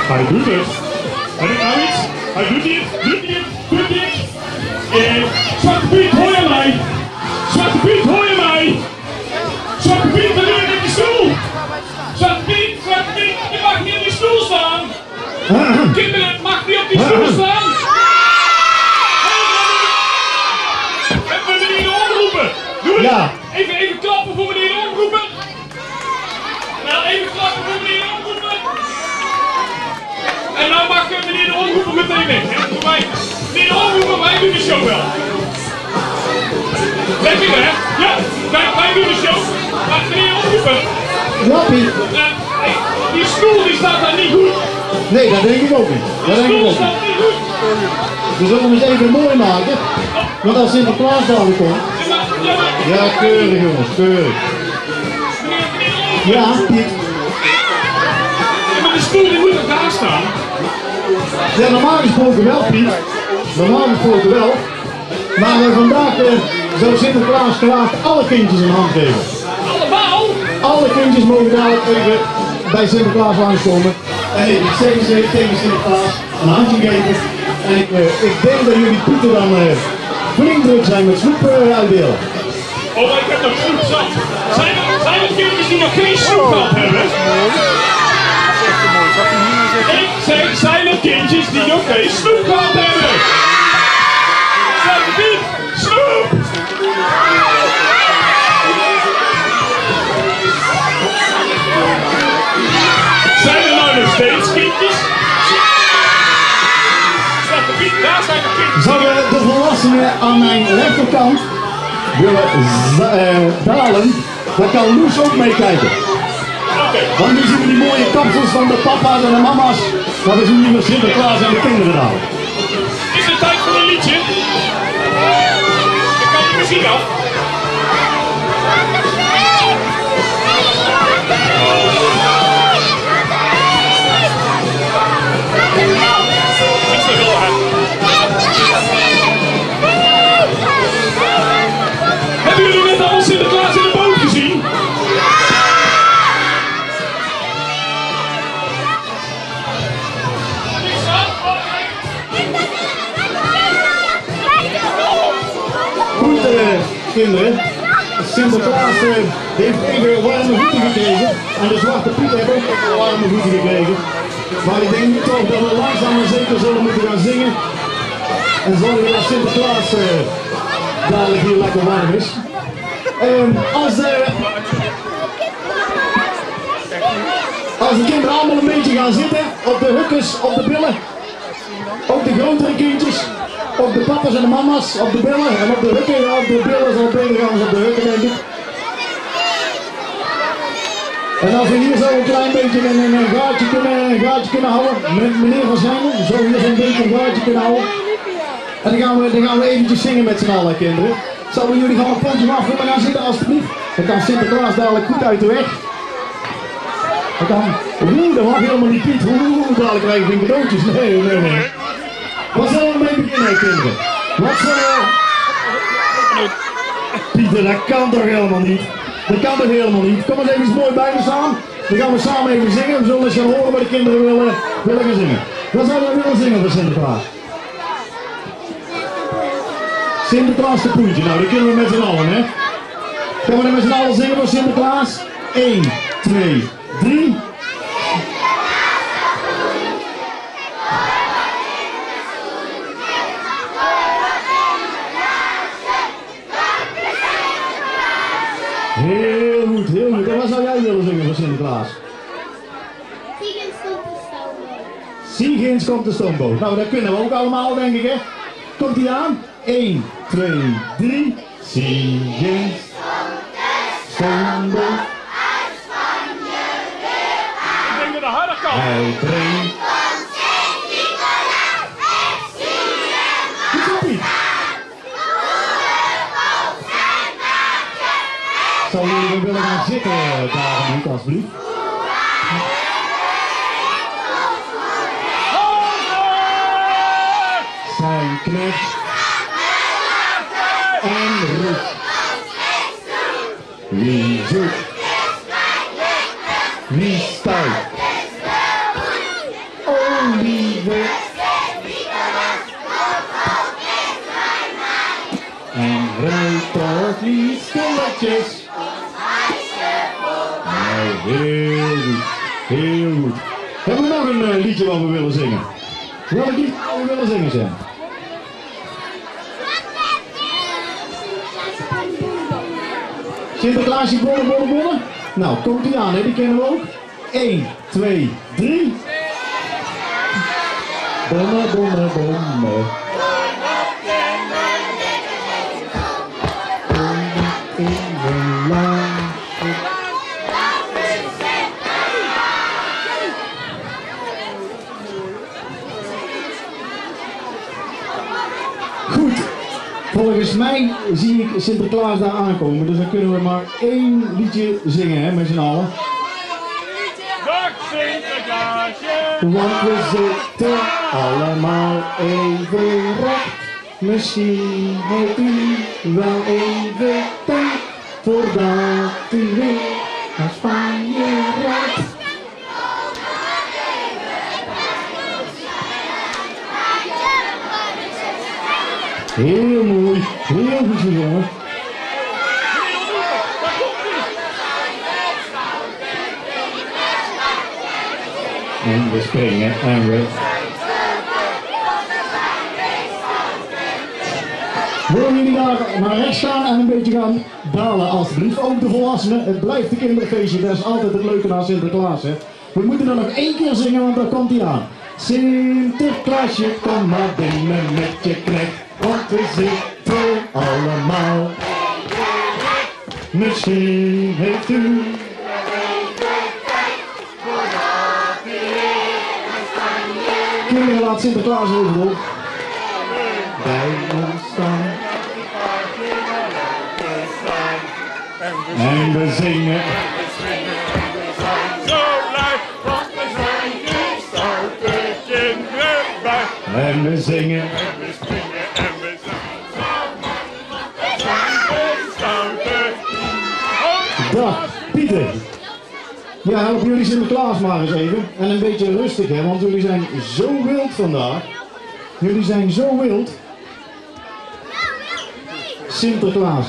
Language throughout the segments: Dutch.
Hij doet het. En ik nou iets? Hij doet dit, doet dit, doet dit. Zwarte Piet, hoor je mij? Zwarte Piet, hoor je mij? Zwarte Piet, wat doe je met die stoel? Zwarte Piet, je mag niet op die stoel staan. Kinderen, mag niet op die stoel staan. Hebben we meneer de omroepen? Doe het. Ja. Even klappen voor meneer de omroepen. Nou, even klappen voor meneer de omroepen. En nou mag meneer de omroepen meteen weg. Hè? Voor mij. Meneer de omroepen, wij doen de show wel. Zeg je hè? Ja, wij doen de show. Maar meneer de omroepen. Wappie. Die stoel die staat daar niet goed. Nee, dat denk ik ook niet. Dat denk ik ook staat niet. niet goed. We zullen hem eens even mooi maken. Want als Sinterklaas dadelijk komt. Ja, keurig jongens, keurig. Ja, Piet. Maar de stoel die moet er daar staan. Ja, normaal gesproken wel, Piet. Normaal gesproken wel. Maar vandaag zou Sinterklaas graag alle kindjes een hand geven. Allemaal? Alle kindjes mogen dadelijk even bij Sinterklaas langskomen. En ik zeg eens even tegen Sinterklaas een handje geven. En ik denk dat jullie Pieter dan flink druk zijn met snoep uitdelen. Oh, ik heb nog snoep zat. Zijn er kindjes die nog geen snoep gehad hebben? Ik zeg, zijn er kindjes die nog geen snoep gehad hebben? Zeg niet, snoep! Zijn er nou nog steeds kindjes? Daar zijn de kindjes. Zouden de volwassenen aan mijn rechterkant willen dalen, dan kan Loes ook meekijken. Want nu zien we die mooie kapsels van de papa's en de mama's. Maar we zien liever Sinterklaas en de kinderen dalen. Is het tijd voor een liedje? Dan kan de muziek af. Hebben jullie net al Sinterklaas in de boot gezien? Goed kinderen, Sinterklaas heeft even warme voeten gekregen. En de Zwarte Piet heeft ook even warme voeten gekregen. Maar ik denk toch dat we langzaam en zeker zullen moeten gaan zingen. En zorgen dat Sinterklaas dadelijk hier lekker warm is. Als de kinderen allemaal een beetje gaan zitten, op de hoekjes, op de billen, ook de grotere kindjes, op de papa's en de mama's, op de billen en op de hukken, ja, op de billen zal beter gaan als op de hukken denk ik. En als we hier zo een klein beetje een gaatje kunnen houden, met meneer Van Zijnen, zo hier zo'n beetje een gaatje kunnen houden. En dan gaan we eventjes zingen met z'n allen kinderen. Zouden jullie van een pontje af voor me gaan zitten alstublieft? Dan kan Sinterklaas dadelijk goed uit de weg. Dan kan, dat mag helemaal niet Piet, dadelijk krijg je geen cadeautjes. Nee. Wat zullen we mee beginnen kinderen? Wat zullen we... Pieter, dat kan toch helemaal niet? Dat kan toch helemaal niet? Kom eens even mooi bij me staan. Dan gaan we samen even zingen. We zullen eens gaan horen wat de kinderen willen gaan zingen. Wat zouden we willen zingen voor Sinterklaas? Sinterklaas de poentje. Nou, dat kunnen we met z'n allen, hè? Gaan we dan met z'n allen zingen voor Sinterklaas? 1, 2, 3. Heel goed, heel goed. En wat zou jij willen zingen voor Sinterklaas? Ziegins komt de stoomboot. Nou, dat kunnen we ook allemaal, denk ik, hè? Komt die aan? 1, 2, 3. Ziegins stoomboot. Ik denk dat het harder kan. Hij brengt. Zou jullie willen gaan zitten, daar niet, alsjeblieft? Zijn knecht en roept. Wie zoekt, wie stuit. Oh, nog niet stilletjes. Nou, heel goed. Heel goed. Hebben we nog een liedje wat we willen zingen? Welk lied we willen zingen, Sam? Sinterklaasje, bollen, bollen, bollen. Nou, komt die aan, hè? Die kennen we ook. 1, 2, 3. Bommen, bommen, bommen. Goed, volgens mij zie ik Sinterklaas daar aankomen, dus dan kunnen we maar 1 liedje zingen, hè, met z'n allen. Dag Sinterklaasje! Want we zitten allemaal even recht. Misschien heeft u wel even tijd voordat u weer naar Spanje rijdt. Heel mooi, heel goed gezongen. En we springen en we... Willen jullie daar naar rechts gaan en een beetje gaan dalen alsjeblieft. Ook de volwassenen, het blijft een kinderfeestje, dat is altijd het leuke aan Sinterklaas. Hè. We moeten er nog 1 keer zingen, want daar komt hij aan. Sinterklaasje, kom maar binnen met je knecht, want we zitten allemaal. Misschien heeft u... Kinderen, laat Sinterklaas even op. Bij ons staan. En we zingen. Zo blij, want we zijn de stoute kinderen bij. En we zingen. En we springen en we zijn de stoute. Dag, Pieter. Ja, help jullie Sinterklaas maar eens even. En een beetje rustig, hè, want jullie zijn zo wild vandaag. Jullie zijn zo wild. Sinterklaas.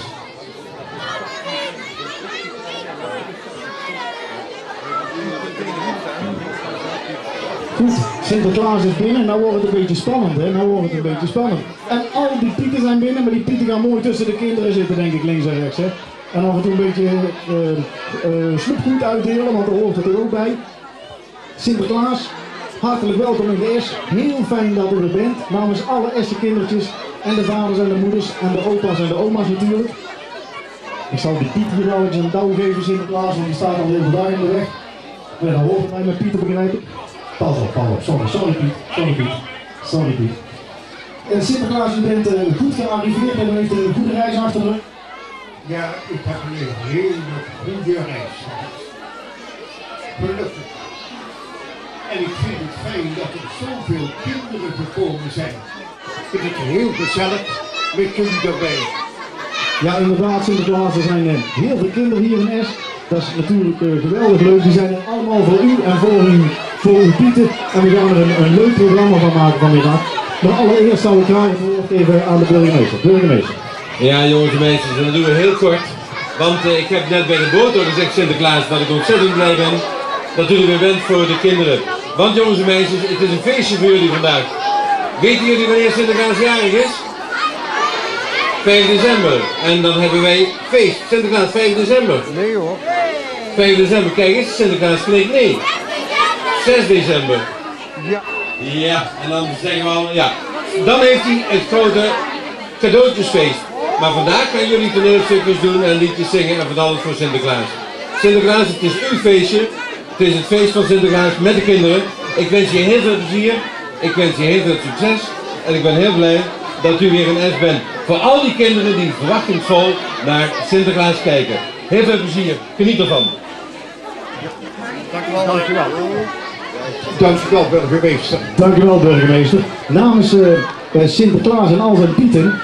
Goed, Sinterklaas is binnen. Nou wordt het een beetje spannend, hè. Nou wordt het een beetje spannend. En al die Pieten zijn binnen, maar die Pieten gaan mooi tussen de kinderen zitten, denk ik, links en rechts, hè. En af en toe een beetje snoepgoed uitdelen, want daar hoort het er ook bij. Sinterklaas, hartelijk welkom in de S. Heel fijn dat u er bent. Namens alle S'e kindertjes en de vaders en de moeders en de opa's en de oma's natuurlijk. Ik zal die Piet hier wel eens een douw geven, Sinterklaas, want die staat al heel daar in de weg. Ja, dan hoort het mij met Pieter begrijpen. Pas op, sorry Piet, sorry Piet. Sinterklaas, u bent goed gearriveerd en u heeft een goede reis achter de rug. Ja, ik heb een hele goede reis gehad. Gelukkig. En ik vind het fijn dat er zoveel kinderen gekomen zijn. Ik vind het heel gezellig met jullie erbij. Ja, inderdaad, Sinterklaas, er zijn heel veel kinderen hier in S. Dat is natuurlijk geweldig leuk. Die zijn er allemaal voor u en voor uw Pieten. En we gaan er een leuk programma van maken vanmiddag. Maar allereerst zou ik graag het woord geven aan de burgemeester. Burgemeester. Ja, jongens en meisjes, en dat doen we heel kort. Want ik heb net bij de boot al gezegd, Sinterklaas, dat ik ontzettend blij ben dat u er weer bent voor de kinderen. Want jongens en meisjes, het is een feestje voor jullie vandaag. Weten jullie wanneer Sinterklaas jarig is? 5 december. En dan hebben wij feest. Sinterklaas 5 december. Nee hoor. 5 december, kijk eens, Sinterklaas klinkt nee. 6 december. Ja. Ja, en dan zeggen we al, ja. Dan heeft hij het grote cadeautjesfeest. Maar vandaag gaan jullie toneelstukjes doen en liedjes zingen en van alles voor Sinterklaas. Sinterklaas, het is uw feestje. Het is het feest van Sinterklaas met de kinderen. Ik wens je heel veel plezier. Ik wens je heel veel succes. En ik ben heel blij dat u weer in S bent. Voor al die kinderen die verwachtingsvol naar Sinterklaas kijken. Heel veel plezier. Geniet ervan. Dankjewel. Dankjewel, burgemeester. Dankjewel, burgemeester. Namens Sinterklaas en al zijn Pieten.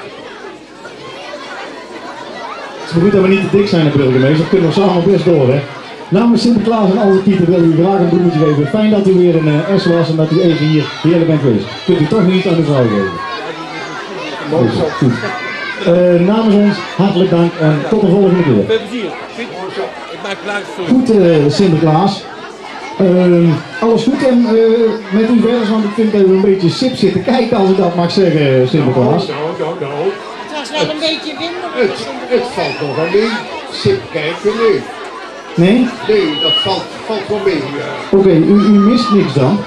Het is maar goed dat we niet te dik zijn, de burgemeester. Dat kunnen we samen best door, hè. Namens Sinterklaas en al zijn Pieten wil u graag een bloemetje geven. Fijn dat u weer in S was en dat u even hier heerlijk bent geweest. Kunt u toch niet aan de vrouw geven? Goed. Namens ons hartelijk dank en tot de volgende keer. Veel plezier. Ik maak klaar voor. Goed Sinterklaas. Alles goed en met u verder, want ik vind dat u een beetje sip zit te kijken als ik dat mag zeggen, Sinterklaas. Nou. Het was wel een beetje winderig. Het valt nog wel mee. Sip kijken, nee. Nee? Nee, dat valt wel mee. Oké, u mist niks dan?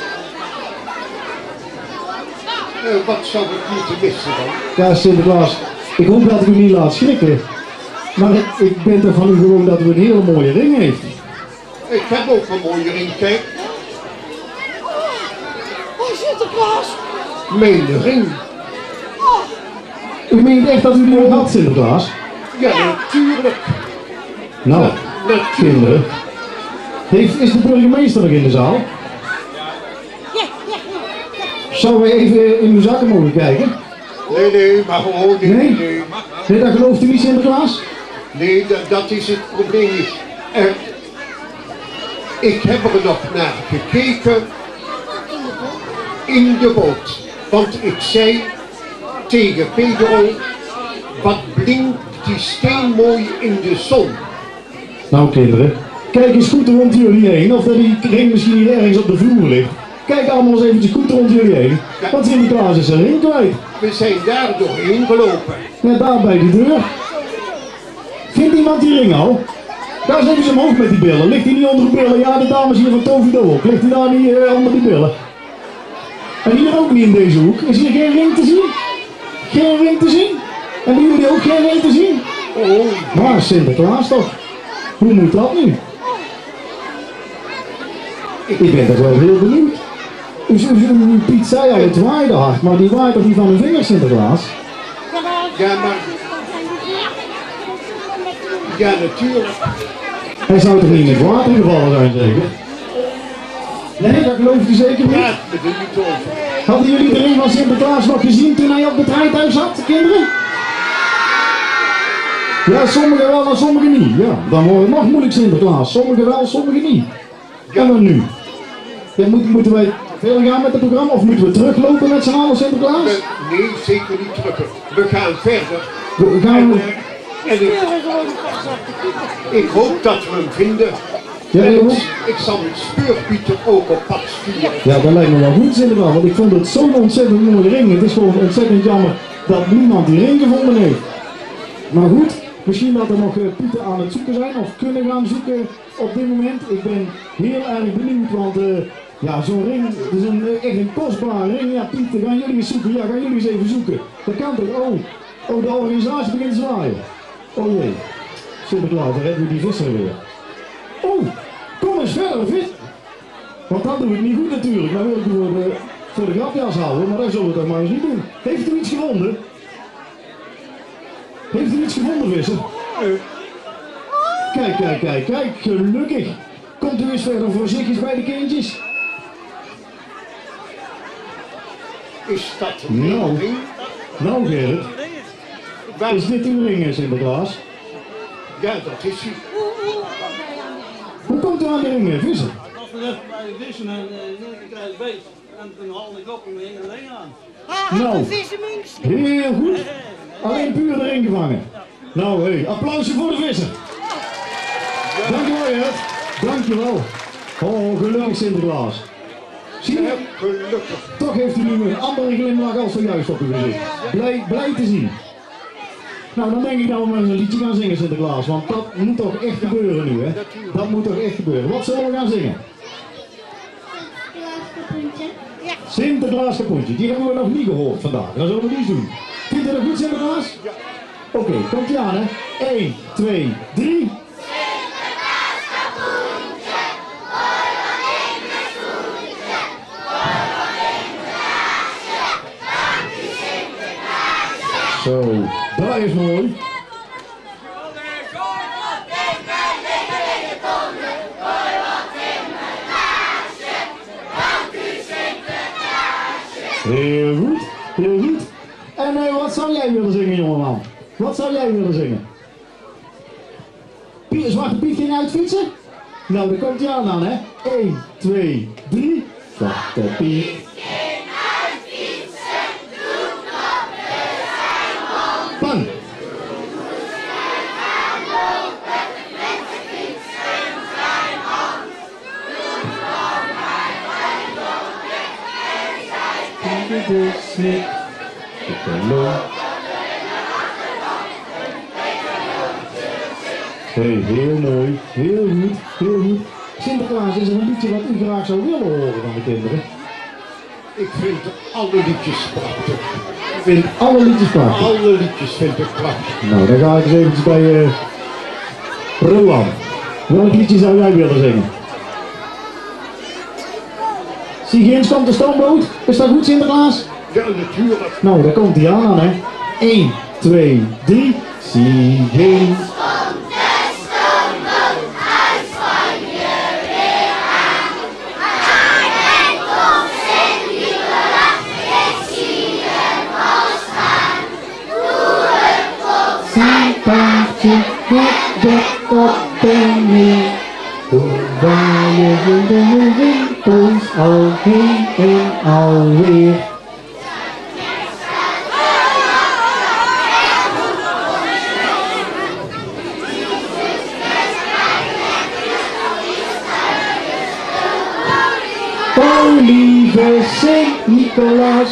Wat zou ik moeten missen dan? Ja, Sinterklaas, ik hoop dat ik u niet laat schrikken. Maar ik ben er van u gewoon dat u een hele mooie ring heeft. Ik heb ook een mooie ring, kijk. Oh, Sinterklaas. Mijn ring. U meent echt dat u die nog had, Sinterklaas? Ja, natuurlijk. Nou, kinderen. Is de burgemeester nog in de zaal? Zouden we even in uw zakken mogen kijken? Nee, maar gewoon Nee? Nee, dat gelooft u niet, Sinterklaas? Nee, dat is het probleem niet. Ik heb er nog naar gekeken in de boot. Want ik zei tegen Pedro, wat blinkt die steen mooi in de zon. Nou kinderen, kijk eens goed rond jullie heen, of dat die ring misschien hier ergens op de vloer ligt. Kijk allemaal eens eventjes goed rond jullie heen, want Sinterklaas is zijn ring kwijt. We zijn daar doorheen gelopen. Net daar bij die deur. Vindt iemand die ring al? Daar is even zijn hoofd met die billen. Ligt hij niet onder de billen? Ja, de dames hier van Tovido ook. Ligt hij daar niet onder die billen? En hier ook niet in deze hoek. Is hier geen ring te zien? Geen ring te zien? En bij jullie ook geen ring te zien? Oh, Maar Sinterklaas toch? Hoe moet dat nu? Ik ben toch wel heel benieuwd. Piet zei al, het waaide hard, maar die waait toch niet van de vingers, Sinterklaas? ja, maar... Ja, natuurlijk. Hij zou toch niet in het water gevallen zijn, zeker? Nee, dat gelooft u zeker niet? Ja, het is niet over. Hadden jullie de ring van Sinterklaas nog gezien toen hij op het rijthuis zat, kinderen? Ja, sommigen wel en sommigen niet. Ja, dan wordt het nog moeilijk, Sinterklaas. Sommigen wel, sommigen niet. En dan nu? Ja, moeten wij verder gaan met het programma of moeten we teruglopen met z'n allen, Sinterklaas? Nee, zeker niet terug. We gaan verder. We gaan... En ik hoop dat we hem vinden. Ja, En jongens. ik zal met Speurpieter ook op pad sturen. Ja, dat lijkt me wel goed, Sinterklaas, want ik vond het zo'n ontzettend mooie ring. Het is gewoon ontzettend jammer dat niemand die ring gevonden heeft. Maar goed, misschien dat er nog Pieten aan het zoeken zijn of kunnen gaan zoeken op dit moment. Ik ben heel erg benieuwd, want ja, zo'n ring, het is echt een kostbare ring. Ja, Pieten, gaan jullie eens zoeken? Ja, gaan jullie eens even zoeken. Dat kan toch? Oh, de organisatie begint te zwaaien. Oh jee, Sinterklaas, daar hebben we die visser weer. Oh, kom eens verder, vis. Want dan doen we het niet goed natuurlijk. Dan wil ik voor de grapjas houden, maar dat zullen we toch maar eens niet doen. Heeft u iets gevonden? Heeft u iets gevonden, visser? Kijk, gelukkig. Komt u eens verder voorzichtig bij de kindjes. Is dat een Nou. ring? Nou Gerrit, Waar is dit uw ring, Sinterklaas? Ja, dat is hij. Hoe komt u aan de ringen, visser? Ik was net bij de vissen en ik krijg het beest. En toen haalde ik op en hing een ring aan. Nou. Een vissenmunks. Heel goed. Alleen puur de ring gevangen. Nou, hé, applausje voor de visser. Dankjewel, Gerrit. Dankjewel. Oh, gelukkig Sinterklaas. Zie je? Gelukkig. Toch heeft u nu een andere glimlach als zojuist op uw gezicht. Blij te zien. Nou, dan denk ik dat we maar eens een liedje gaan zingen, Sinterklaas. Want dat moet toch echt gebeuren nu, hè? Dat moet toch echt gebeuren. Wat zullen we gaan zingen? Ja. Sinterklaas Kapoentje. Die hebben we nog niet gehoord vandaag. Dat zullen we niet doen. Vindt u dat goed, Sinterklaas? Ja. Oké, komt ie aan, hè? 1, 2, 3. Zo, dat is mooi. Heel goed, heel goed. En wat zou jij willen zingen, jongeman? Wat zou jij willen zingen? Zwarte Piet ging uitfietsen? Nou, daar komt hij aan dan, hè? 1, 2, 3. Zwarte Piet. de snik. Hey, heel mooi, heel goed, heel goed. Sinterklaas, is er een liedje wat u graag zou willen horen van de kinderen? Ik vind alle liedjes prachtig. Ik vind alle liedjes prachtig. Alle liedjes vind ik prachtig. Nou, dan ga ik eens eventjes bij Roland. Welk liedje zou jij willen zingen? Zie je eens komt de stoomboot? Is dat goed, Sinterklaas? Ja, natuurlijk. Nou, daar komt hij aan dan, hè. 1, 2, 3. Zie eens. Paardje, wat ben je? Toen waaien de winkels al heen en alweer. O lieve Sint-Nicolaas,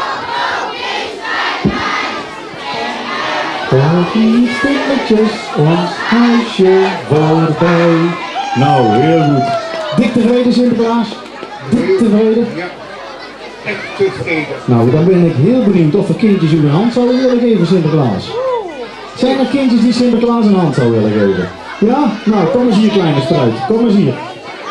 toch niet stilletjes ons huisje voorbij. Nou, heel goed. Dik tevreden, Sinterklaas? Dik tevreden? Ja, echt tevreden. Nou, dan ben ik heel benieuwd of er kindjes u een hand zouden willen geven, Sinterklaas. Zijn er kindjes die Sinterklaas een hand zouden willen geven? Ja? Nou, kom eens hier, kleine struit. Kom eens hier.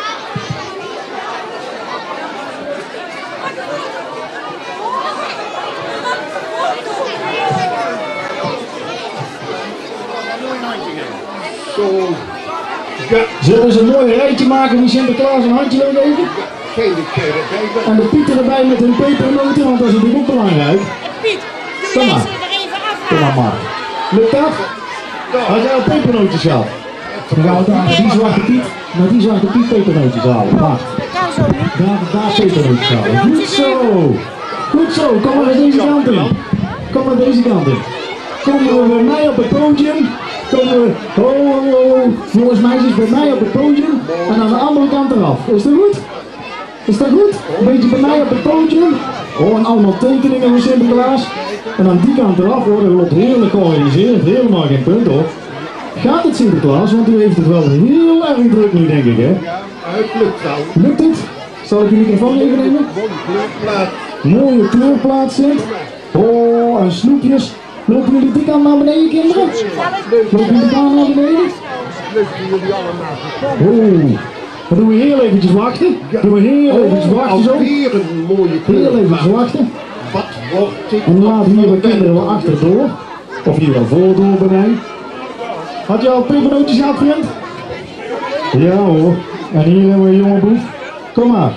Zo. Ja, Zullen we eens een mooi rijtje maken die Sinterklaas een handje wil geven? geen keer erbij. En de Piet erbij met een pepernoten, want dat is natuurlijk ook belangrijk. Piet, Kom doe maar. deze er even af. Kom maar, Mark. Lukt dat? Had jij al pepernootjes gehad? Dan gaan we daar naar die zwarte Piet, pepernootjes halen. Wacht. Dat kan zo niet. Daar pepernootjes halen. Goed zo. Goed zo. Kom maar deze kant in. Kom maar deze kant in. Kom maar bij mij op het podium. Kom maar. Jongens, meisjes, bij mij op het podium. En aan de andere kant eraf. Is dat goed? Is dat goed? Een beetje bij mij op het podium. Oh, en allemaal tekeningen van Sinterklaas. En aan die kant eraf hoor, dat wordt heerlijk georganiseerd. Helemaal geen punt hoor. Gaat het Sinterklaas? Want u heeft het wel heel erg druk nu denk ik hè. Ja, het lukt nou. Lukt het? Zal ik de microfoon even nemen? Mooi kleurplaat. Mooie kleurplaat Sint. Oh, en snoepjes. Lopen jullie die kant naar beneden kinderen? Lopen jullie daar naar beneden? Leuk dat jullie allemaal Oh. Dan doen we heel eventjes wachten. Doen we heel eventjes wachten zo. Alweer een mooie Heel eventjes kleurplaat. wachten. Wat wordt dit? En laat hier de kinderen wel achterdoor. Of hier wel voordoor bij mij. Had je al pepernootjes gehad, vriend? Ja hoor. En hier hebben we een jonge boef. Kom maar.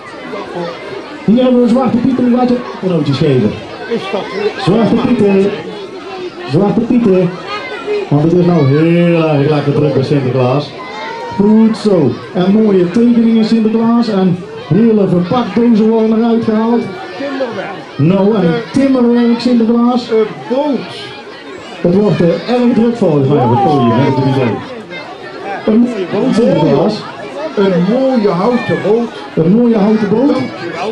Hier hebben we een zwarte Piet en die gaat je pepernootjes geven. Is dat weer? Zwarte Pieten. Zwarte Pieten. Want het is nou heel erg lekker druk bij Sinterklaas. Goed zo. En mooie tekeningen Sinterklaas. En hele verpakdozen worden eruit gehaald. Timmerwerk. Nou, en timmerwerk Sinterklaas. Een boot. Het wordt erg druk volgens mij op het podium, heb ik het idee. Een mooie boot Sinterklaas. Een mooie houten boot. Een mooie houten boot. Dankjewel.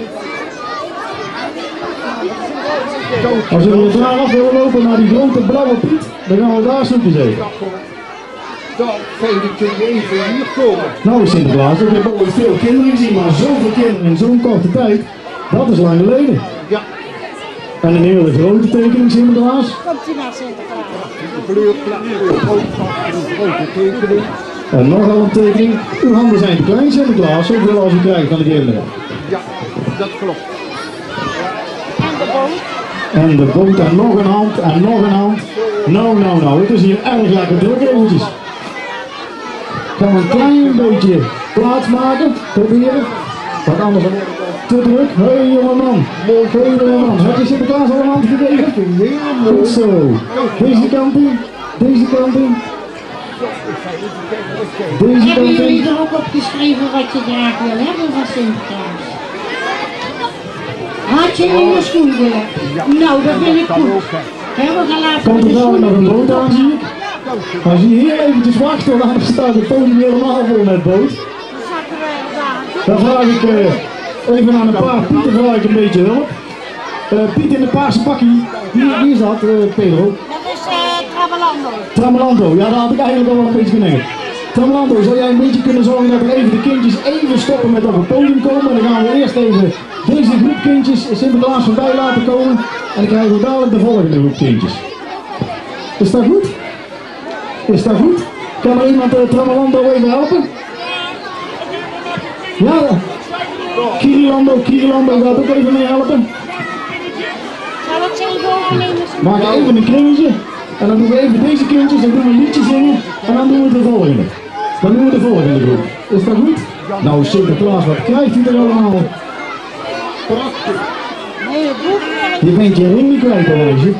Als we weer daar af willen lopen naar die grote blauwe Piet, dan gaan we daar snoepjes eten. Dan fijn dat jullie even hier komen. Nou Sinterklaas, ik heb ooit veel kinderen gezien, maar zoveel kinderen in zo'n korte tijd, dat is lang geleden. Ja, En een hele grote tekening Sinterklaas. Komt u naar Sinterklaas. een kleurplaat. Een grote tekening. En nogal een tekening. Uw handen zijn te klein Sinterklaas, zoveel als u krijgt van de kinderen. Ja, dat klopt. En de boot. En de boot en nog een hand en nog een hand. Nou, het is hier erg lekker druk eventjes. Gaan we een klein beetje plaats maken, proberen. Want anders wordt het te druk. Hé jongeman, hey jongeman, heb je Sinterklaas al een hand gegeven? Heel Goed zo. Deze kant in, deze kant in. Deze Hebben kant jullie in. er ook opgeschreven wat je graag wil hebben van Sinterklaas? Had je in je schoen willen? Nou, dat vind ik goed. Hè, we gaan later Komt met er de dadelijk nog een schoenen boot aan, zie ik? Als je hier eventjes wacht, want anders staat het podium helemaal vol met boot. Dan zakken wij daar. Dan vraag ik even aan een paar Pieten vraag ik een beetje hulp. Piet in de paarse pakkie. Wie is dat, Pedro? Dat is Trabalando. Tramalando, ja, daar had ik eigenlijk al wel een beetje geneigd. Tramalando, zou jij een beetje kunnen zorgen dat er even de kindjes even stoppen met op het podium komen? En dan gaan we eerst even deze groep kindjes Sinterklaas voorbij laten komen. En dan krijgen we dadelijk de volgende groep kindjes. Is dat goed? Is dat goed? Kan er iemand Tramalando even helpen? Ja, Kirilando gaat ook even mee helpen. Zal ik ze doornemen? Maak even een kringetje. En dan doen we even deze kindjes, dan doen we een liedje zingen. En dan doen we de volgende. Dan doen we de volgende groep. Is dat goed? Nou Sinterklaas, wat krijgt u er allemaal? Je bent je ring niet kwijt, Aloisje.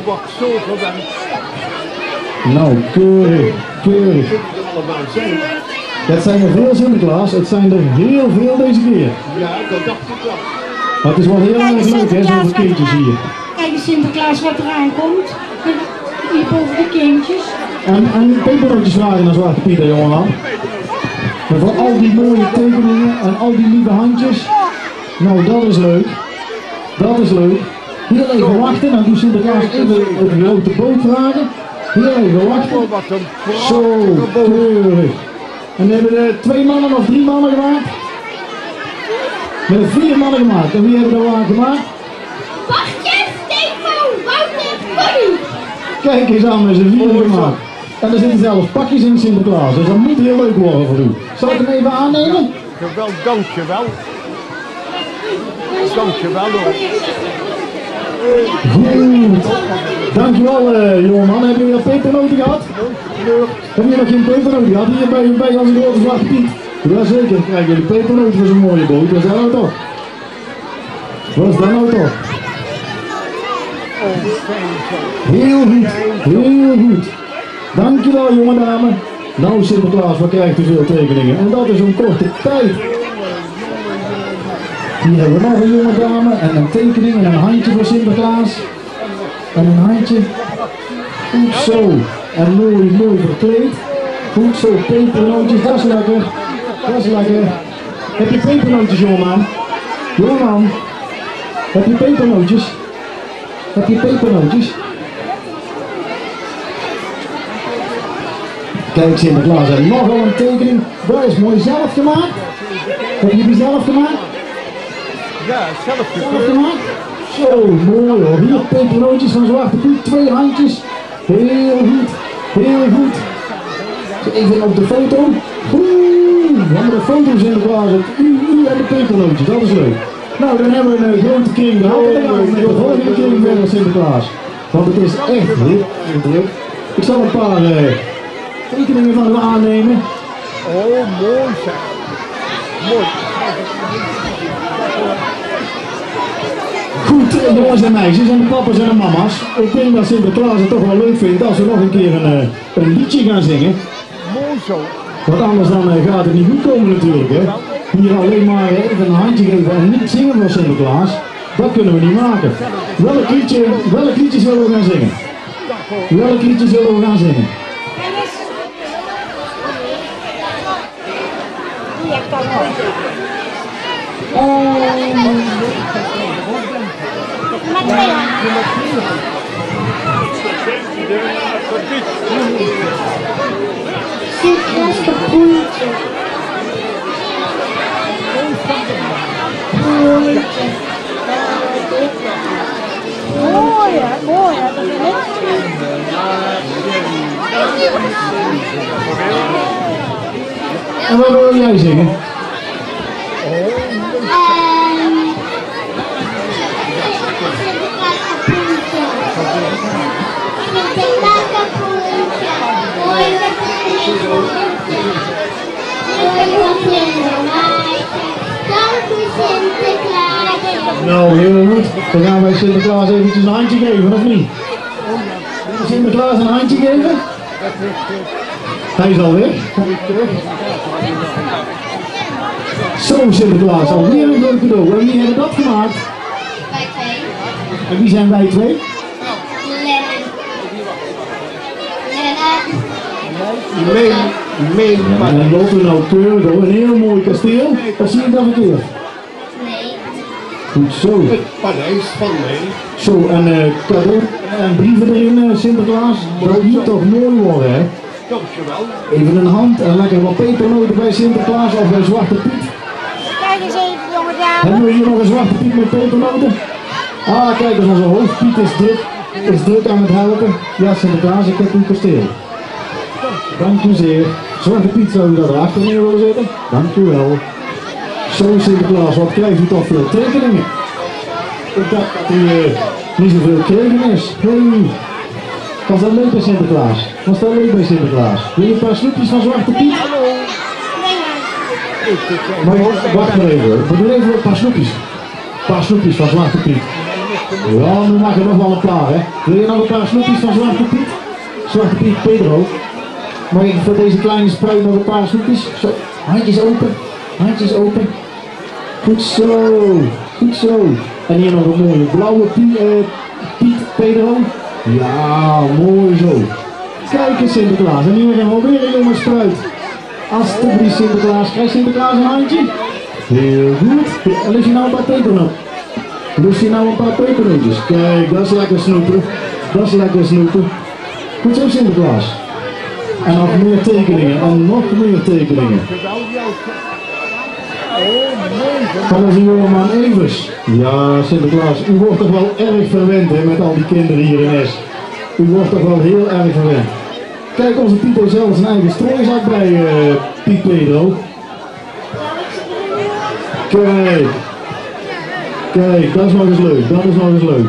Nou, keurig. Het zijn er veel Sinterklaas, het zijn er heel veel deze keer. Ja, dat dacht ik wel. Maar het is wel heel erg leuk hè, zoveel kindjes hier. Kijk eens Sinterklaas wat eraan komt. Hier boven de kindjes. En pepernootjes vragen naar Zwarte Pieter, jongen. Maar voor al die mooie tekeningen en al die lieve handjes. Nou, dat is leuk. Dat is leuk. Heel even wachten, dan doet Sinterklaas even een grote boot vragen. Heel even wachten. Zo, keurig. En we hebben er 2 mannen of 3 mannen gemaakt? We hebben 4 mannen gemaakt. En wie hebben er waar gemaakt? Wachtje, Stefan, Wouter, Connie. Kijk eens aan, met z'n 4 gemaakt. En er zitten zelfs pakjes in Sinterklaas, dus dat moet heel leuk worden voor u. Zal ik hem even aannemen? Dankjewel. Dankjewel hoor. Goed. Dankjewel jongeman. Heb je nog pepernoten gehad? Heb je nog geen pepernoten gehad? Hier bij onze grote Zwarte Piet. Jazeker, dan krijgen jullie pepernoten voor zo'n mooie boot. Wat is dat nou toch? Wat is dat nou toch? Heel goed, heel goed. Dankjewel jonge dame. Nou Sinterklaas, wat krijgt u veel tekeningen? En dat is een korte tijd. Hier hebben we nog een jonge dame en een tekening en een handje voor Sinterklaas. En een handje. Goed zo. En mooi verkleed. Goed zo, pepernootjes, dat is lekker. Dat is lekker. Heb je pepernootjes jongeman? Jongeman. Heb je pepernootjes? Heb je pepernootjes? Kijk Sinterklaas, en nogal een tekening. Dat is mooi zelf gemaakt. Heb je die zelf gemaakt? Ja, zelf gemaakt? Zo, mooi hoor. Hier pepernootjes van Zwarte Piet, 2 handjes. Heel goed, heel goed. Even op de foto. Oeh, we hebben de foto's Sinterklaas. U en de pepernootjes, dat is leuk. Nou, dan hebben we een grote kring gehad. En dan gaan we met de volgende kring verder Sinterklaas. Want het is echt heel druk. Ik zal een paar tekeningen van u aannemen. Oh, mooi zeg. Mooi. Goed, jongens en meisjes en de papa's en de mama's. Ik denk dat Sinterklaas het toch wel leuk vindt als we nog een keer een liedje gaan zingen. Mooi zo. Want anders dan gaat het niet goed komen natuurlijk. Hè. Hier alleen maar even een handje geven en niet zingen voor Sinterklaas. Dat kunnen we niet maken. Welk liedje zullen we gaan zingen? Welk liedje zullen we gaan zingen? Met 2 handen. Sinterklaas kapoentje. Mooi hè, dat is het. En wat wil jij zingen? Nou, heel goed. Dan gaan wij Sinterklaas eventjes een handje geven, of niet? Sinterklaas een handje geven? Hij is al weg. Zo Sinterklaas, alweer een leuk cadeau. En wie hebben dat gemaakt? Wij 2. En wie zijn wij 2? En dan lopen we nou keurig door een heel mooi kasteel. Of zie ik dat verkeerd? Nee. Goed zo. Het paleis van mij. Zo, en cadeau en brieven erin, Sinterklaas. Dat moet toch mooi worden, hè? Dankjewel. Even een hand en lekker wat pepernoten bij Sinterklaas of bij Zwarte Piet. Kijk eens even, jonge dame. Hebben we hier nog een Zwarte Piet met pepernoten? Ah, kijk eens, onze hoofdpiet is druk aan het helpen. Ja, Sinterklaas, ik heb uw kasteel. Dank u zeer. Zwarte Piet, zou u dat erachter neer willen zetten? Dank u wel. Zo, Sinterklaas, wat krijgt u toch veel tekeningen? Ik dacht dat u niet zoveel kregen is. Hey. Was dat leuk bij Sinterklaas? Was dat leuk bij Sinterklaas? Wil je een paar snoepjes van Zwarte Piet? Maar wacht maar even, we doen even een paar snoepjes. Een paar snoepjes van Zwarte Piet. Ja, nu mag er nog wel een paar, hè. Wil je nog een paar snoepjes van Zwarte Piet? Zwarte Piet, Pedro. Mag ik voor deze kleine spruit nog een paar snoepjes? Zo, handjes open, handjes open. Goed zo, goed zo. En hier nog een mooie blauwe Piet, Pedro. Ja, mooi zo. Kijk eens Sinterklaas, en hier hebben we weer een jonge spruit. Alsjeblieft Sinterklaas, krijgt Sinterklaas een handje? Heel goed. En lust je nou een paar pepernoten? Lust je nou een paar pepernootjes? Kijk, dat is lekker snoepen. Dat is lekker snoepen. Goed zo Sinterklaas. En nog meer tekeningen, en nog meer tekeningen. Van onze jongeman Evers. Ja, Sinterklaas, u wordt toch wel erg verwend hè, met al die kinderen hier in Es. U wordt toch wel heel erg verwend. Kijk, onze Piet heeft zelfs een eigen strooizak bij Piet Pedro. Kijk. Kijk, dat is nog eens leuk, dat is nog eens leuk.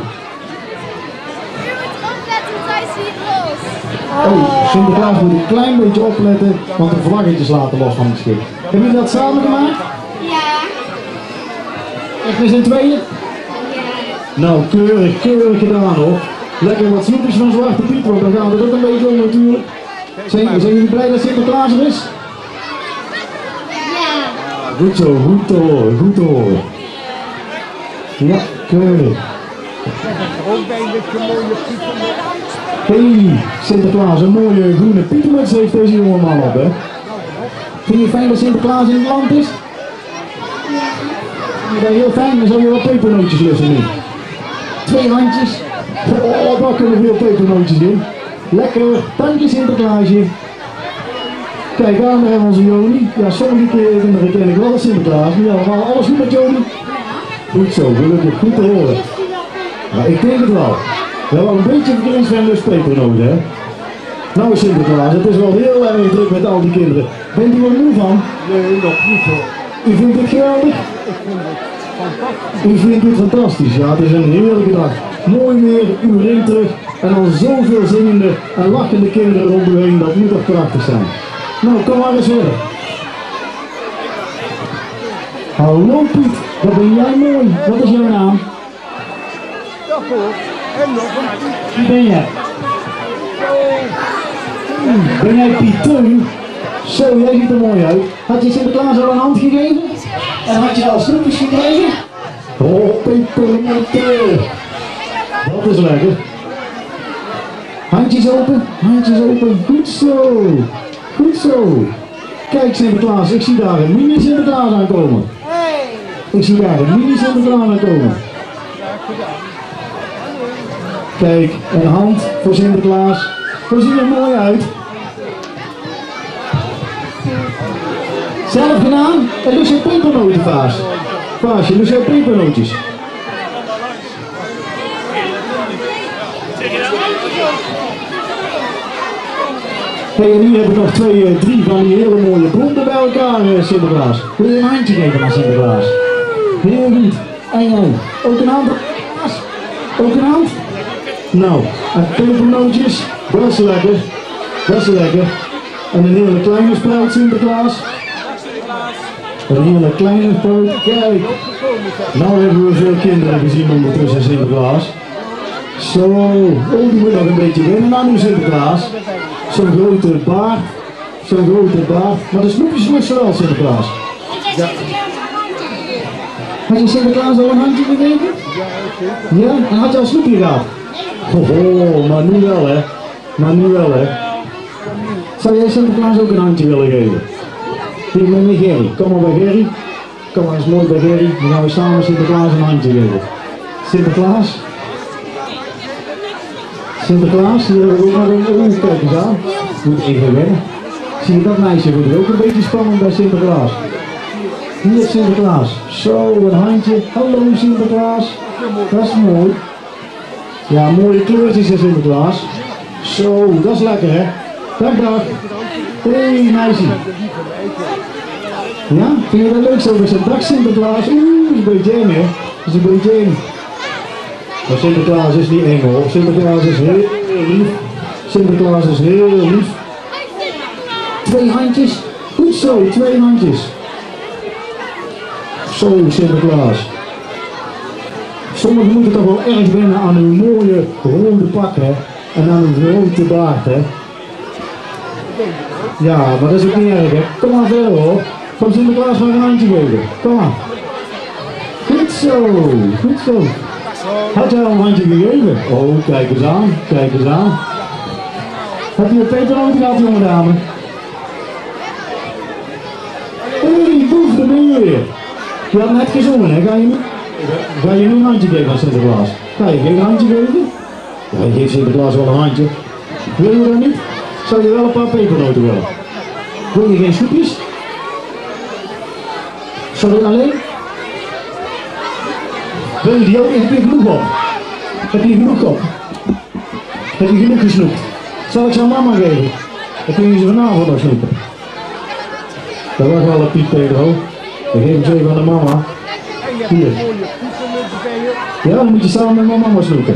Oh, Sinterklaas moet een klein beetje opletten, want de vlaggetjes laten los van het schip. Hebben jullie dat samen gemaakt? Ja. Echt met z'n tweeën? Ja. Nou, keurig, keurig gedaan hoor. Lekker wat snoepjes van Zwarte Piet, want dan gaan we er ook een beetje om natuurlijk. Zijn jullie blij dat Sinterklaas er is? Ja. Goed zo, goed te horen, goed te horen. Ja, keurig. Hey, Sinterklaas, een mooie groene pietermuts heeft deze jongeman op, hè? Vind je fijn dat Sinterklaas in het land is? Ja, heel fijn, dan zou je wel pepernootjes lussen nu. 2 handjes. Oh, daar kunnen veel pepernootjes in. Lekker, dank je Sinterklaasje. Kijk, daar hebben we onze Joni. Ja, sommige kinderen ken ik wel als Sinterklaas. Niet allemaal, alles goed met Joni? Goed zo, gelukkig, goed te horen. Ja, ik denk het wel. We hebben wel een beetje vergrijs van dus pepernoten, hè? Nou Sinterklaas, het is wel heel erg druk met al die kinderen. Bent u er moe van? Nee, nog niet hoor. U vindt het geweldig? U vindt het fantastisch, ja, het is een heerlijke dag. Mooi weer, uw ring terug en al zoveel zingende en lachende kinderen rond u heen, dat moet toch prachtig zijn. Nou, kom maar eens verder. Hallo Piet, wat ben jij mooi, wat is jouw naam? Dag hoor. En nog een Piet. Wie ben jij? Ben jij Piet Teun? Zo, jij ziet er mooi uit. Had je Sinterklaas al een hand gegeven? En had je al snoepjes gekregen? Oh, pepernoten. Dat is lekker. Handjes open, handjes open. Goed zo. Goed zo. Kijk Sinterklaas, ik zie daar een mini Sinterklaas aankomen. Ik zie daar een mini Sinterklaas aankomen. Kijk, een hand voor Sinterklaas. Hoe ziet er mooi uit. Zelf gedaan? En dus je pepernotenvaas. Vaasje, dus je pepernootjes. Hey, en hier heb ik nog 2, 3 van die hele mooie blonden bij elkaar, Sinterklaas. Wil je een handje geven aan Sinterklaas? Heel goed. En jij? Ook een hand? Ook een hand? Nou, en pepernootjes, dat is lekker. Dat is lekker. En een hele kleine spruit Sinterklaas. Een hele kleine spruit. Kijk. Nou hebben we veel kinderen gezien ondertussen Sinterklaas. Zo, oh die moet nog een beetje wennen aan uw Sinterklaas. Zo'n grote baard. Zo'n grote baard. Maar de snoepjes lusten wel Sinterklaas. Ja. Had je Sinterklaas al een handje gegeven? Ja, en had je al snoepje gehad? Oh, maar nu wel hè. Maar nu wel hè. Zou jij Sinterklaas ook een handje willen geven? Hier met Gerry. Kom maar bij Gerry. Kom maar eens mooi bij Gerry. Dan gaan we samen Sinterklaas een handje geven. Sinterklaas. Sinterklaas, hier hebben we ook nog een kijk eens aan. Moet even wennen. Zie je dat meisje wordt ook een beetje spannend bij Sinterklaas. Hier Sinterklaas. Zo, een handje. Hallo Sinterklaas. Dat is mooi. Ja, mooie kleurtjes in Sinterklaas. Zo, dat is lekker hè. Dag dag. Hey meisje. Ja, vind je dat leuk zo? Dag Sinterklaas. Oeh, dat is een beetje eng hè. Dat is een beetje eng. Maar Sinterklaas is niet eng hoor. Sinterklaas is heel lief. Sinterklaas is heel lief. 2 handjes. Goed zo, 2 handjes. Zo Sinterklaas. Sommigen moeten toch wel erg wennen aan hun mooie ronde pak hè. En aan hun grote baard hè. Ja, maar dat is ook niet erg hè. Kom maar verder hoor. Kom Sinterklaas maar een handje geven. Kom maar. Goed zo, goed zo. Had jij al een handje gegeven? Oh, kijk eens aan, kijk eens aan. Heb je een pepernoot gehad, jonge dame? Hé, Boef, daar ben je weer. Je had net gezongen, hè? Ga je nu een handje geven aan Sinterklaas? Ga je geen handje geven? Ja, je geeft Sinterklaas wel een handje. Wil je dat niet? Zou je wel een paar pepernoten willen? Wil je geen snoepjes? Zou je alleen? Wil je die ook? Heb je genoeg op? Heb je genoeg op? Heb je genoeg gesnoept? Zal ik ze aan mama geven? Dan kun je ze vanavond nog snoepen. Dat was wel een Piet Pedro. Dan geef ik ze even aan de mama. Hier. Ja, dan moet je samen met mijn mama snoepen.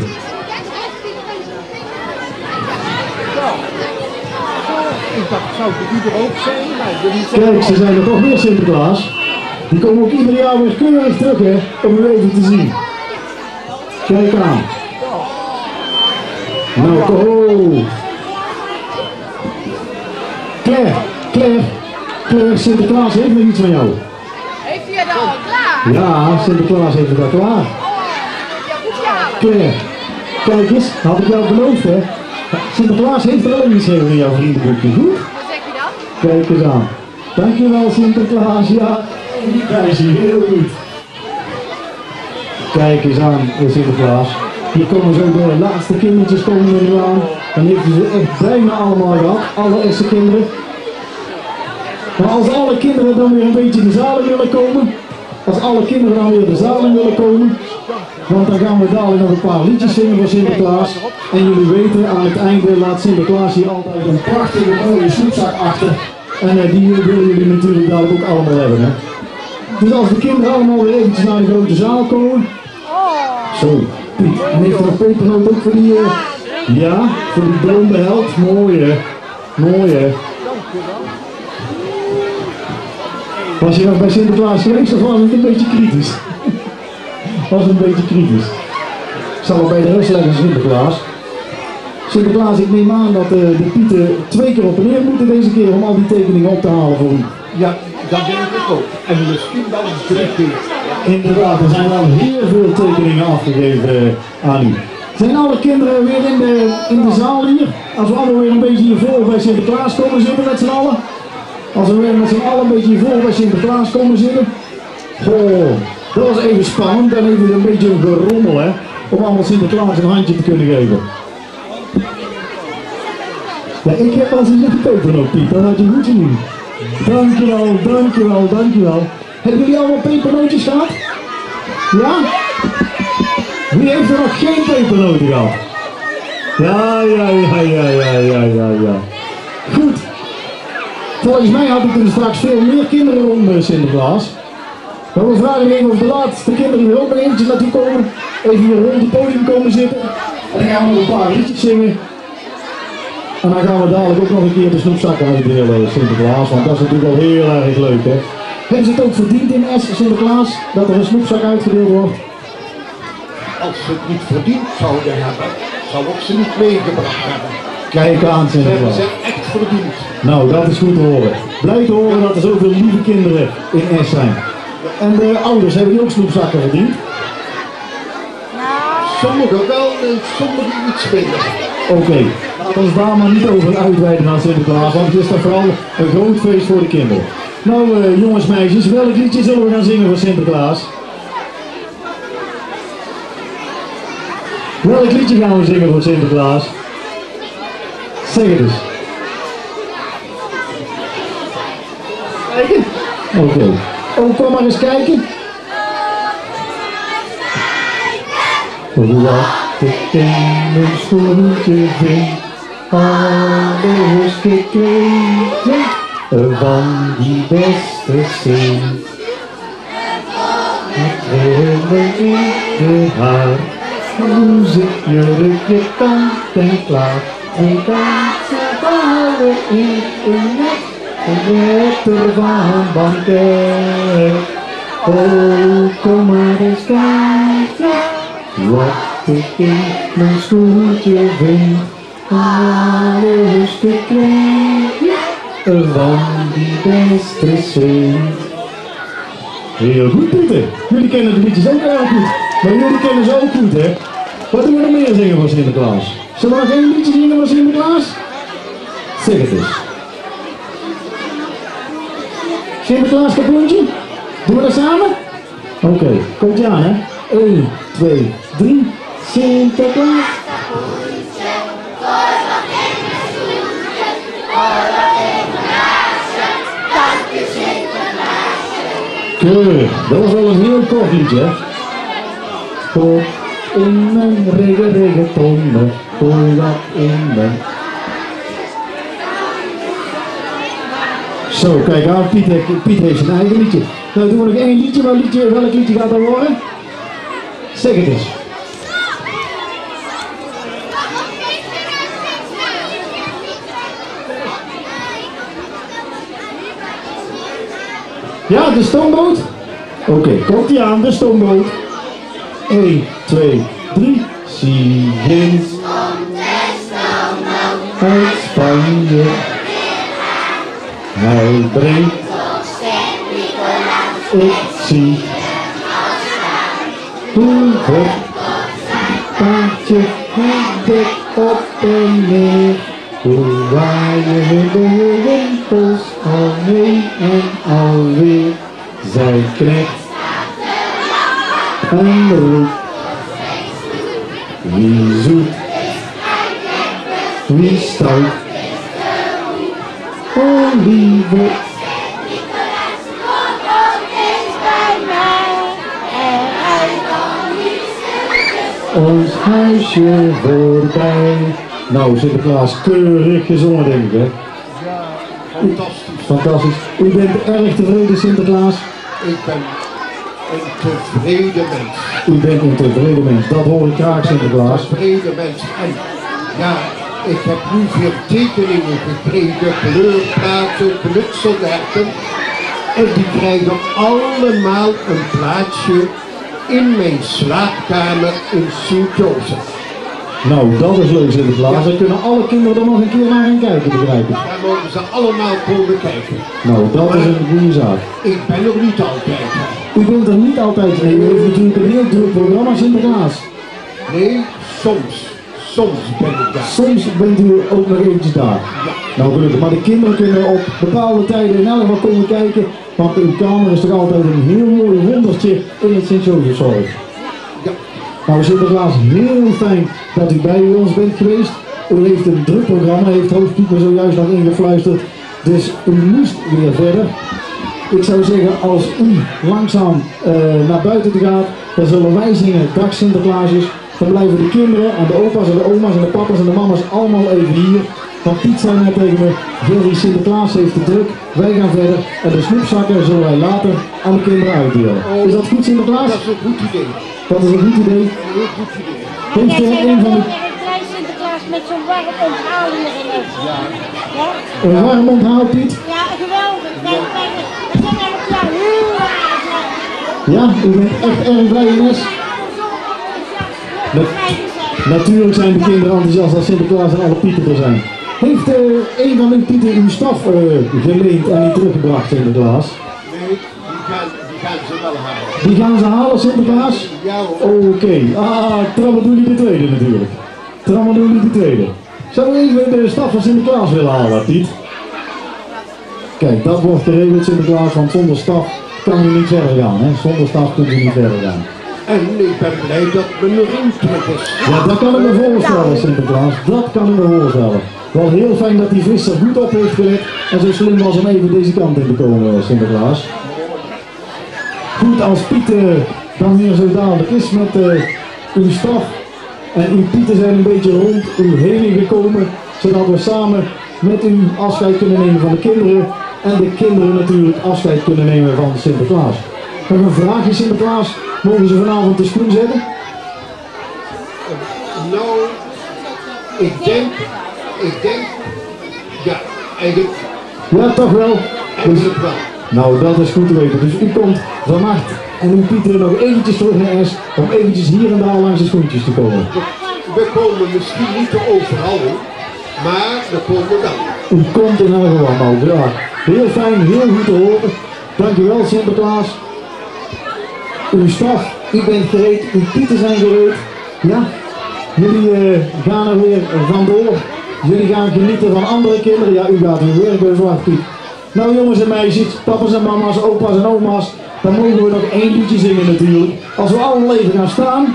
Kijk, ze zijn er toch weer Sinterklaas. Die komen ook ieder jaar weer keurig terug hè, om u even te zien. Kijk aan. Nou, oh. Claire, Sinterklaas heeft nog iets van jou. Heeft u het al klaar? Ja, Sinterklaas heeft het al klaar. Claire, kijk eens, had ik jou beloofd hè. Sinterklaas heeft er al iets gegeven in jouw vriendenboekje, goed? Wat zeg je dan? Kijk eens aan. Dankjewel Sinterklaas, ja. Die krijg je heel goed. Kijk eens aan Sinterklaas. Hier komen zo de laatste kindertjes komen er nu aan. Dan heeft u ze echt bijna allemaal gehad, alle eerste kinderen. Maar als alle kinderen dan weer een beetje in de zaal willen komen, als alle kinderen dan weer de zaal in willen komen, want dan gaan we dadelijk nog een paar liedjes zingen voor Sinterklaas. En jullie weten, aan het einde laat Sinterklaas hier altijd een prachtige mooie snoepzak achter. En die willen jullie natuurlijk dadelijk ook allemaal hebben. Hè? Dus als de kinderen allemaal weer eventjes naar de grote zaal komen. Zo, Piet, en heeft er een pepernoot ook voor die, ja, voor die blonde held. Mooi hè, mooi hè. Was je nog bij Sinterklaas geweest of was het een beetje kritisch? Was het een beetje kritisch. Ik zal er bij de rest leggen Sinterklaas. Sinterklaas, ik neem aan dat de Pieten 2 keer op en neer moeten deze keer om al die tekeningen op te halen voor u. Ja, dat denk ik ook. En misschien wel een 3 keer. Inderdaad, er zijn al heel veel tekeningen afgegeven aan u. Zijn alle kinderen weer in de zaal hier? Als we allemaal weer een beetje hier voor bij Sinterklaas komen zitten met z'n allen? Als we weer met z'n allen een beetje hier voor bij Sinterklaas komen zitten? Goh, dat was even spannend en even een beetje een gerommel hè, om allemaal Sinterklaas een handje te kunnen geven. Ja, ik heb al zo'n lichte pepernoot Piet, dat had je goed gezien. Dankjewel, dankjewel, dankjewel. Hebben jullie allemaal pepernootjes gehad? Ja? Wie heeft er nog geen pepernoten gehad? Ja. Goed. Volgens mij had ik er straks veel meer kinderen rond Sinterklaas. Maar we vragen even of de laatste kinderen er ook nog eventjes naartoe komen. Even hier rond het podium komen zitten. En dan gaan we nog een paar liedjes zingen. En dan gaan we dadelijk ook nog een keer de snoepzak uitdelen Sinterklaas, want dat is natuurlijk wel heel erg leuk hè. Hebben ze het ook verdiend in Sinterklaas, dat er een snoepzak uitgedeeld wordt? Als ze het niet verdiend zouden hebben, zou ik ze niet meegebracht hebben. Kijk aan Sinterklaas. Ze hebben echt verdiend. Nou, dat is goed te horen. Blij te horen dat er zoveel lieve kinderen in S zijn. En de ouders, hebben die ook snoepzakken verdiend? Sommigen wel en sommigen iets minder. Oké, laten we daar maar niet over uitweiden naar Sinterklaas, want het is toch vooral een groot feest voor de kinderen. Nou jongens, meisjes, welk liedje zullen we gaan zingen voor Sinterklaas? Welk liedje gaan we zingen voor Sinterklaas? Zeg het eens. Kijken? Oké. Oh, kom maar eens kijken. Wat ik in mijn schoentje vind, alles gekregen van die beste zin. Het trillen in de haar, roze jurkje kant en klaar. En dansen vallen in een nek, een letter van banket. Oh, kom maar eens kijken, wat ik in mijn schoentje vind. Alles gekregen van die beste zin. Heel goed, Pieter. Jullie kennen de liedjes ook erg goed. Maar jullie kennen ze ook goed, hè? Wat doen we nog meer zingen voor Sinterklaas? Zullen we nog één liedje zingen voor Sinterklaas? Zeg het eens. Sinterklaas kapoentje? Doen we dat samen? Oké, komt ie aan, hè? 1, 2, 3. Sinterklaas kapoentje, voor wat in mijn schoentje, voor wat in mijn laasje, dank je Sinterklaasje. Keurig, dat was wel een heel kort liedje, hè? Voor in mijn reggaetonnen, voor wat in mijn... Zo, kijk aan, Piet heeft zijn eigen liedje. Nou doen we nog één liedje, maar welk liedje gaat dat worden? Zeg het eens. Ja, de stoomboot? Oké, komt ie aan, de stoomboot. 1, 2, 3. Ziens uit Spanje. Hij brengt ik zie hoe het paardje het op en neer. Hoe waaien de wimpels alheen en alweer. Zij knecht en roept. Wie zoet, wie stout. Oh lieve, ons huisje voorbij. Nou, Sinterklaas, keurig gezongen denk ik, hè? Ja, fantastisch. Fantastisch. U bent erg tevreden, Sinterklaas? Ik ben een tevreden mens. U bent een tevreden mens, dat hoor ik graag, Sinterklaas. Een tevreden mens. En ja, ik heb nu veel tekeningen gekregen, kleurplaten, knutselwerken. En die krijgen allemaal een plaatsje in mijn slaapkamer in Sint-Jozef. Nou, dat is leuk, Sinterklaas. Dan kunnen alle kinderen er nog een keer naar gaan kijken, begrijp ik. Daar mogen ze allemaal komen kijken. Nou, dat is een goede zaak. Ik ben er niet altijd. U bent er niet altijd mee. U heeft natuurlijk een heel druk programma, Sinterklaas. Nee, soms. Soms ben ik daar. Soms bent u ook nog eventjes daar. Ja. Nou gelukkig, maar de kinderen kunnen op bepaalde tijden in elk geval komen kijken. Want uw kamer is toch altijd een heel mooi wondertje in het Sint-Jozefshof. Ja. Nou Sinterklaas, heel fijn dat u bij ons bent geweest. U heeft een druk programma, heeft hoofdpieter zojuist nog ingefluisterd. Dus u moest weer verder. Ik zou zeggen, als u langzaam naar buiten te gaat, dan zullen wij zingen Dag Sinterklaasjes. Dan blijven de kinderen en de opa's en de oma's en de papa's en de mama's allemaal even hier. Want Piet zei net tegen me, Jerry, Sinterklaas heeft de druk, wij gaan verder en de snoepzakken zullen wij later aan de kinderen uitdelen. Is dat goed, Sinterklaas? Dat is een goed idee. Dat is een goed idee. Een heel goed idee. Heeft er een van de... Een klein Sinterklaas met zo'n warm onthaal hierin ook. Ja. Ja? Een warm onthaal, Piet? Ja, geweldig. Kijk, kijk, we zijn elk jaar heel erg blij. Ja, u bent echt erg blij, Ines. Natuurlijk zijn de kinderen enthousiast als Sinterklaas en alle Pieten er zijn. Heeft een van uw Pieten uw staf geleend en niet teruggebracht, Sinterklaas? Nee, die gaan ze wel halen. Die gaan ze halen, Sinterklaas? Ja hoor. Oké. Tramadoulie de tweede natuurlijk. Tramadoulie de tweede. Zou u even de staf van Sinterklaas willen halen, Piet? Kijk, dat wordt geregeld Sinterklaas, want zonder staf kan je niet verder gaan. Hè? Zonder staf kun je niet verder gaan. En ik ben blij dat mijn ringtrip is. Ja, dat kan ik me voorstellen, Sinterklaas. Dat kan ik me voorstellen. Wel heel fijn dat die visser goed op heeft gelet en zo slim was om even deze kant in te komen, Sinterklaas. Goed, als Piet dan weer zo dadelijk is met uw staf en uw Pieten zijn een beetje rond u heen gekomen, zodat we samen met u afscheid kunnen nemen van de kinderen en de kinderen natuurlijk afscheid kunnen nemen van Sinterklaas. Nog een vraagje, Sinterklaas. Mogen ze vanavond de schoen zetten? Nou, ik denk, ja, eigenlijk Ja, toch wel. Dus, wel. nou, dat is goed te weten. Dus u komt vannacht en uw Pieter nog eventjes terug naar S om eventjes hier en daar langs de schoentjes te komen. We komen misschien niet overal, maar we komen wel. U komt in elk geval, nou, ja. Heel fijn, heel goed te horen. Dankjewel, Sinterklaas. Uw staf, u bent gereed, uw Pieten zijn gereed. Ja, jullie gaan er weer vandoor. Jullie gaan genieten van andere kinderen. Ja, u gaat weer werken bij Zwarte Piet. Nou jongens en meisjes, papa's en mama's, opa's en oma's, dan mogen we nog één liedje zingen natuurlijk. Als we allemaal even gaan staan,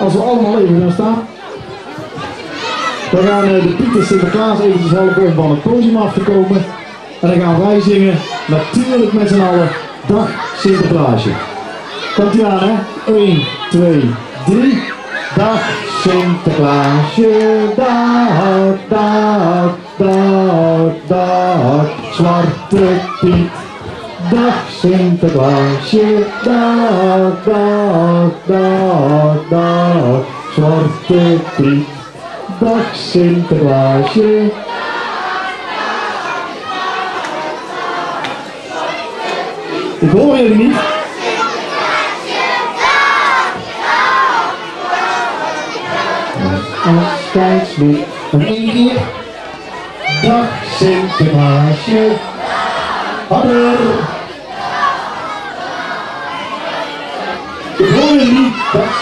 dan gaan de Pieten Sinterklaas eventjes helpen om van het podium af te komen. En dan gaan wij zingen, natuurlijk met z'n allen, Dag Sinterklaasje. Komt ie aan, hè? 1, 2, 3. Dag Sinterklaasje, dag, dag, dag, dag, Zwarte Piet. Dag Sinterklaasje, dag, dag, dag, dag, Zwarte Piet. Dag Sinterklaasje. Ik hoor jullie niet. Afscheidslied. En één keer. Dag Sinterklaasje. Harder. Ik hoor jullie niet.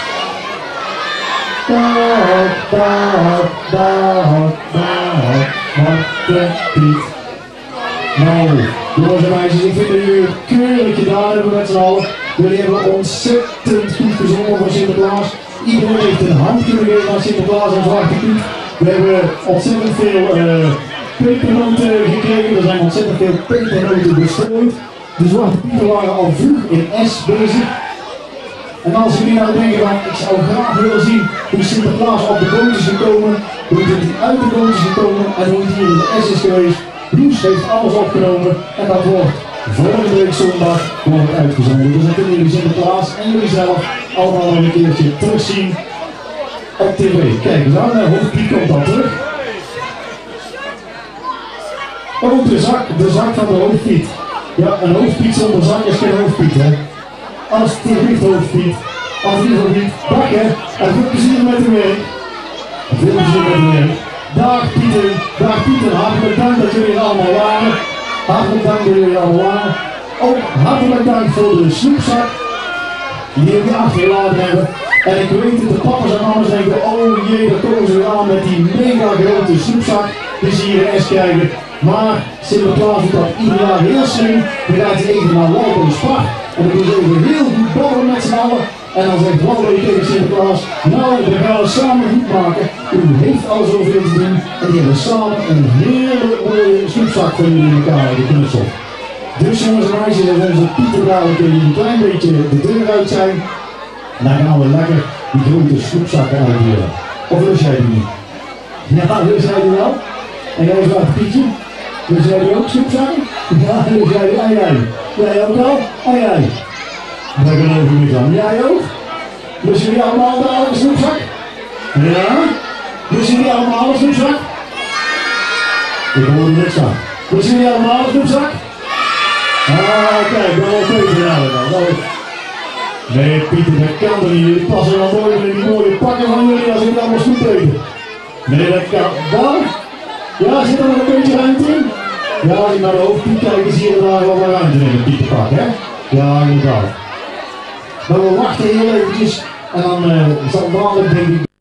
Dag, dag, dag, dag, Zwarte Piet. Nou, jongens en meisjes, ik vind dat jullie het keurig gedaan hebben met z'n allen. Jullie hebben ontzettend goed gezongen voor Sinterklaas. Iedereen heeft een hand kunnen geven aan Sinterklaas en Zwarte Piet. We hebben ontzettend veel pepernoten gekregen. Er zijn ontzettend veel pepernoten bestrooid. De Zwarte Pieten waren al vroeg in S bezig. En als jullie nou denken van, ik zou graag willen zien hoe Sinterklaas op de boot is gekomen, hoe hij uit de boot is gekomen en hoe hij hier in de S is geweest. Loes heeft alles opgenomen en dat wordt volgende week zondag uitgezonden. Dus dan kunnen jullie Sinterklaas en jullie zelf allemaal nog een keertje terugzien op tv. Kijk eens aan, Hoofdpiet komt dan terug. Oh, de zak van de Hoofdpiet. Ja, een Hoofdpiet zonder zak is geen Hoofdpiet, hè. Alsjeblieft Hoofdpiet, alsjeblieft Hoofdpiet, dag hè, en veel plezier met uw werk. Veel plezier met uw werk. Dag Pieten, hartelijk dank dat jullie er allemaal waren. Hartelijk dank dat jullie er allemaal waren. Ook hartelijk dank voor de snoepzak die jullie achtergelaten hebben. En ik weet dat de papa's en mama's denken, oh jee, daar komen ze weer aan met die mega grote snoepzak die ze hier in S krijgen. Maar Sinterklaas doet dat ieder jaar heel slim. Dan gaat hij even naar Waldo Spar. En dan doen ze even heel goed babbelen met z'n allen. En dan zegt Waldo tegen Sinterklaas, nou, we gaan het samen goed maken. U heeft al zoveel te doen. En die hebben samen een hele mooie snoepzak van jullie in elkaar geknutseld. Dus jongens en meisjes, als onze Pieter dadelijk een klein beetje de deur uit zijn, dan gaan we lekker die grote snoepzakken uitdelen. Of lust jij die niet? Ja, lust jij die wel? En jij Zwarte Pietje? Lust jij die ook snoepzakken? Ja, lust jij die? En jij? Jij ook al? En jij? Daar geloof ik niet aan. Jij ook? Lust jullie allemaal dadelijk een snoepzak? Ja? Lust jullie allemaal een snoepzak? Ik hoor er niks aan. Lust jullie allemaal een snoepzak? Ah, kijk, dat was beter dan. Nee, Pieter, dat kan er niet. Jullie passen wel mooi in die mooie pakken van jullie als jullie allemaal snoep eten. Nee, dat kan. Wel? Ja, zit er nog een beetje ruimte in? Ja, als je naar de Hoofdpiet kijkt, zie je er daar wel wat ruimte in het Pieterpak, hè? Ja, inderdaad. Maar we wachten heel eventjes en dan zal dadelijk denk ik